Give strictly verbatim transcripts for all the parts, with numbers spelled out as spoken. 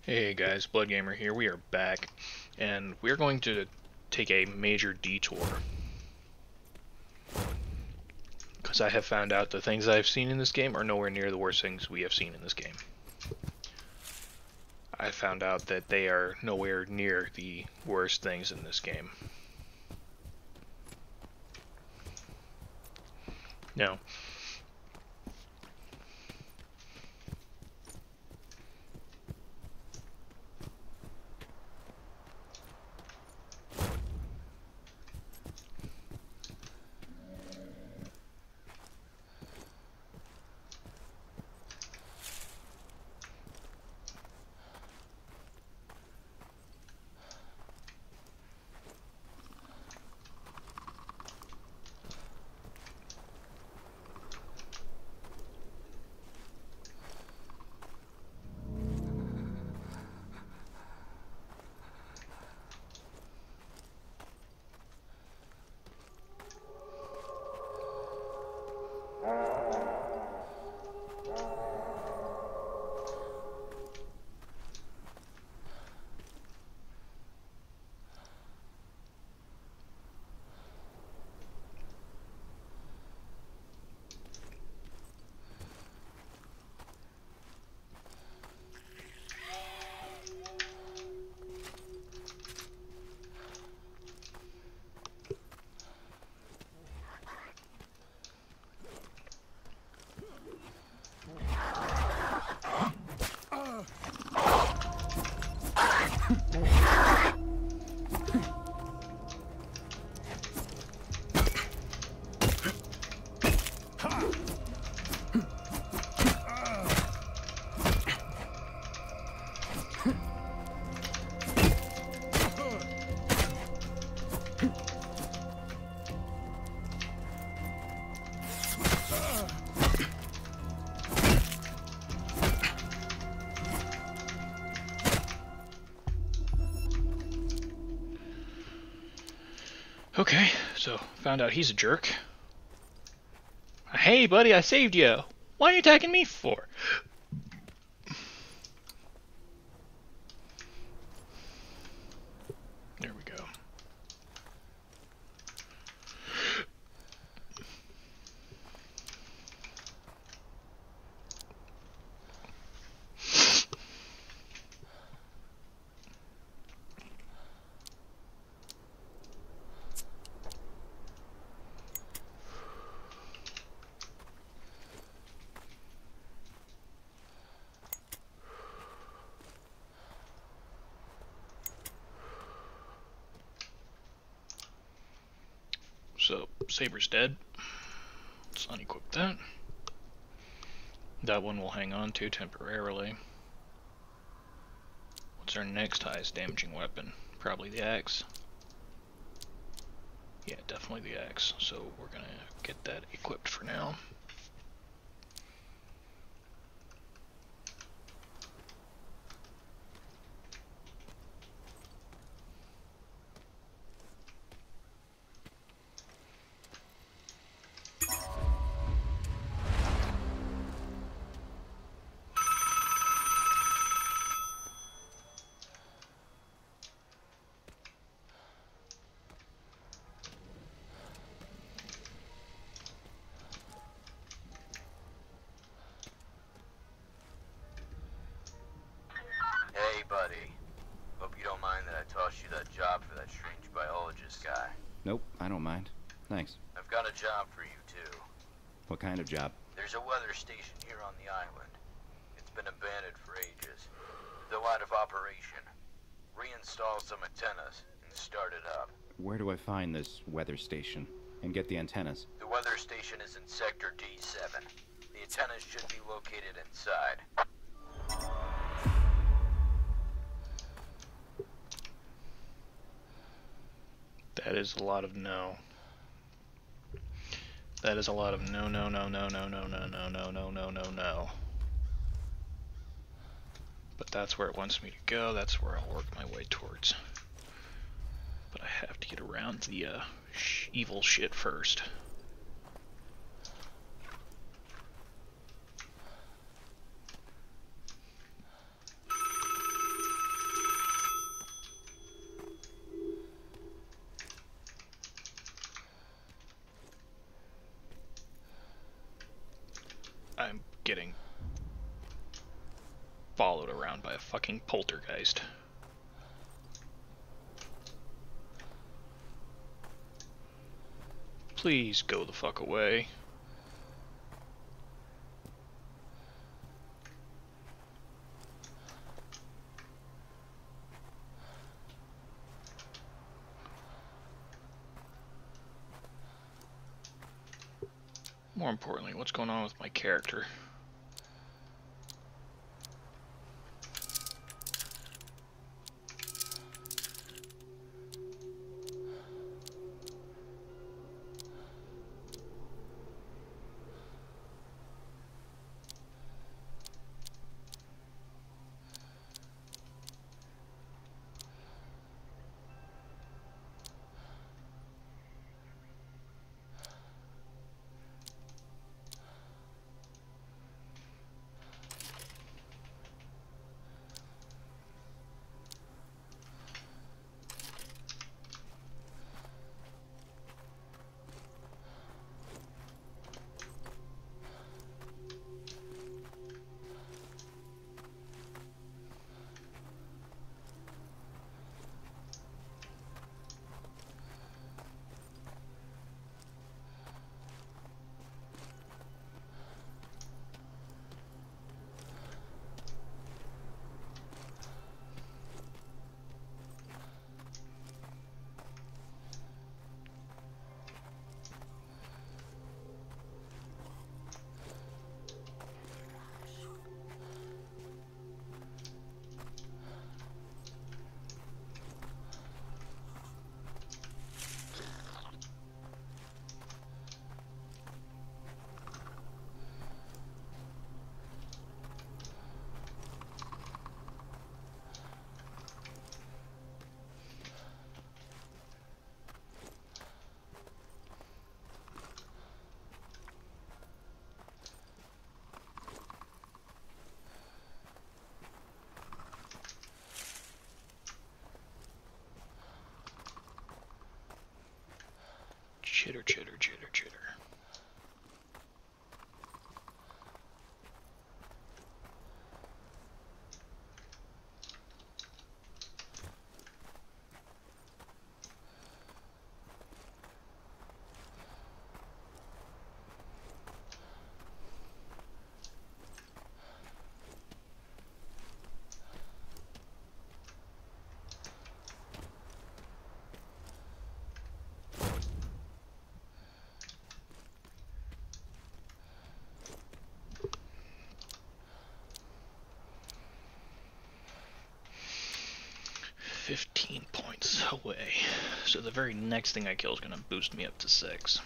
Hey guys, Blood Gamer here. We are back, and we're going to take a major detour. Because I have found out the things I've seen in this game are nowhere near the worst things we have seen in this game. I found out that they are nowhere near the worst things in this game. Now, okay, so found out he's a jerk. Hey buddy, I saved you! Why are you attacking me for? There we go. So, Saber's dead. Let's unequip that. That one we'll hang on to temporarily. What's our next highest damaging weapon? Probably the axe. Yeah, definitely the axe. So we're gonna get that equipped for now. Hey, buddy. Hope you don't mind that I tossed you that job for that strange biologist guy. Nope, I don't mind. Thanks. I've got a job for you, too. What kind of job? There's a weather station here on the island. It's been abandoned for ages. Still out of operation. Reinstall some antennas and start it up. Where do I find this weather station? And get the antennas? The weather station is in Sector D seven. The antennas should be located inside. That is a lot of no. That is a lot of no, no, no, no, no, no, no, no, no, no, no, no, no. But that's where it wants me to go. That's where I'll work my way towards. But I have to get around the uh, sh evil shit first. I'm getting followed around by a fucking poltergeist. Please go the fuck away. More importantly, what's going on with my character? Chitter, chitter, chitter, chitter. fifteen points away. So the very next thing I kill is going to boost me up to six.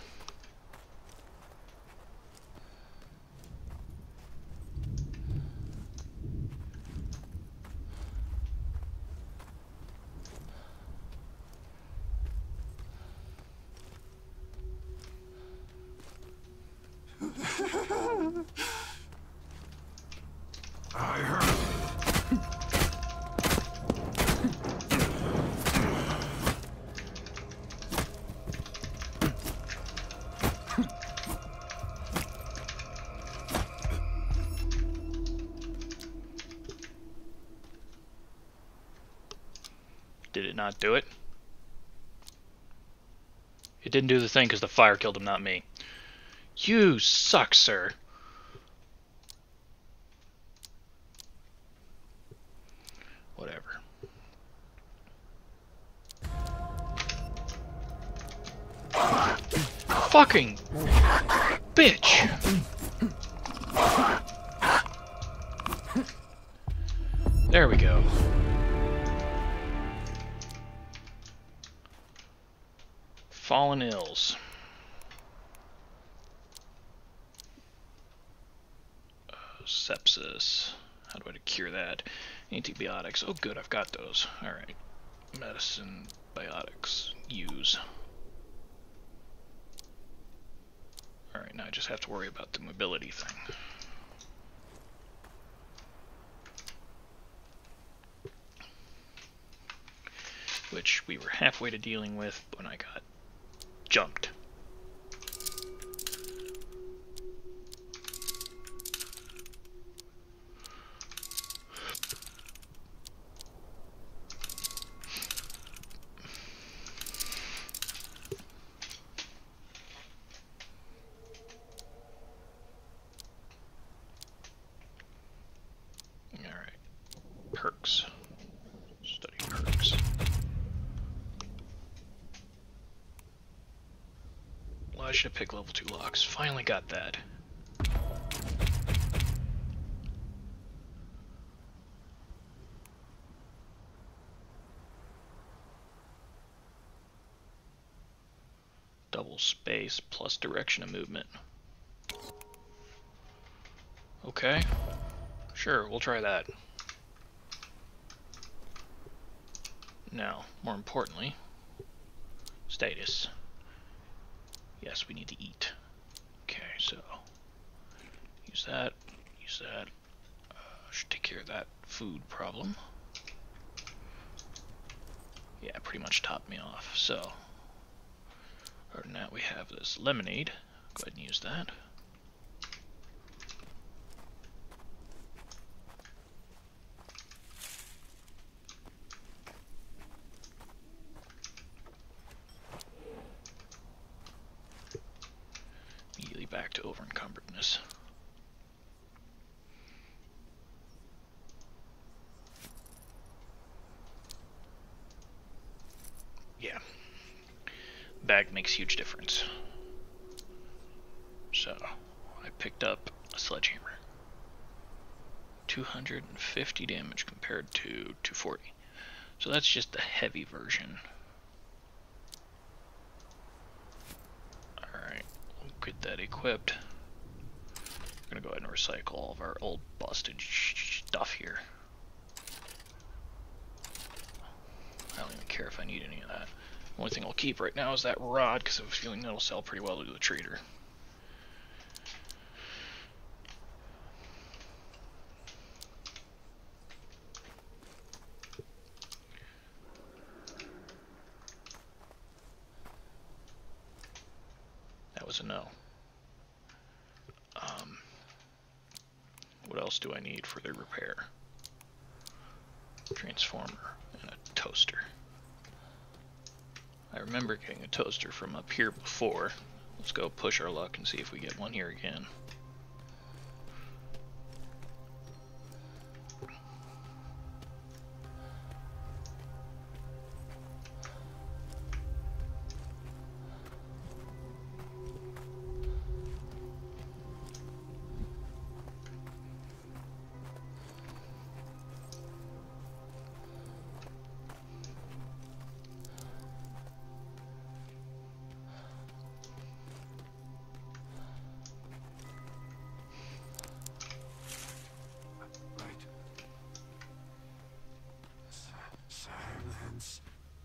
I heard. Did it not do it? It didn't do the thing because the fire killed him, not me. You suck, sir. Whatever. Fucking bitch. There we go. Fallen ills. Uh, sepsis. How do I cure that? Antibiotics. Oh good, I've got those. Alright. Medicine, biotics. Use. Alright, now I just have to worry about the mobility thing. Which we were halfway to dealing with when I got jumped. perks. Study perks. Well, I should have picked level two locks. Finally got that. Double space plus direction of movement. Okay. Sure, we'll try that. Now, more importantly, status. Yes, we need to eat. Okay, so use that, use that. Uh, should take care of that food problem. Yeah, pretty much topped me off. So, other than that, we have this lemonade. Go ahead and use that. Immediately back to over-encumbredness. Yeah. Bag makes huge difference. So, I picked up a sledgehammer. two hundred fifty damage compared to two hundred forty. So that's just the heavy version. Alright, we'll get that equipped. We're gonna go ahead and recycle all of our old busted stuff here. I don't even care if I need any of that. The only thing I'll keep right now is that rod, because I have a feeling that'll sell pretty well to the trader. That was a no. Um, what else do I need for the repair? Transformer and a toaster. I remember getting a toaster from up here before. Let's go push our luck and see if we get one here again. Silence.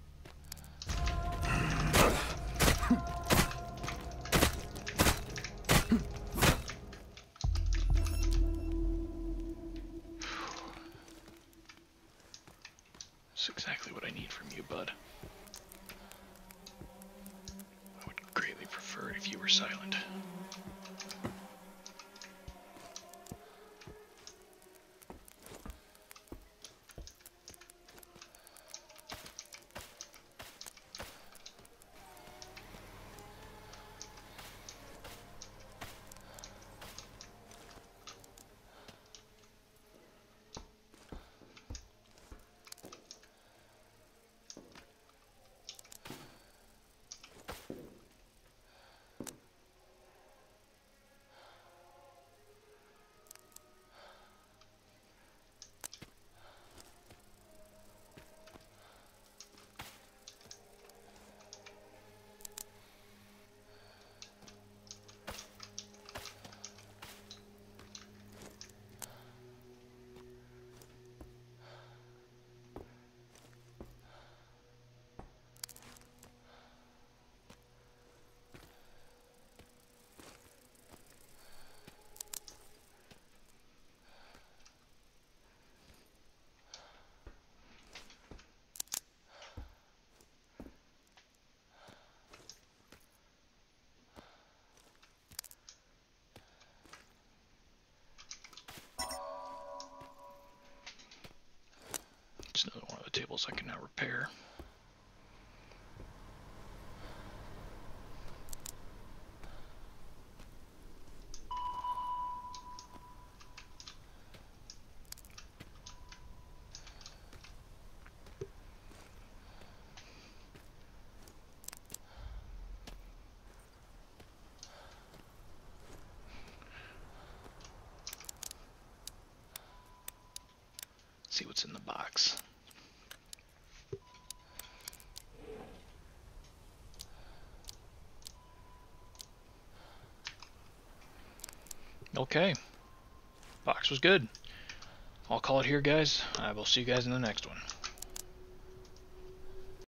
That's exactly what I need from you, bud. I would greatly prefer it if you were silent. It's another one of the tables I can now repair. see what's in the box. Okay. Box was good. I'll call it here, guys. I will see you guys in the next one.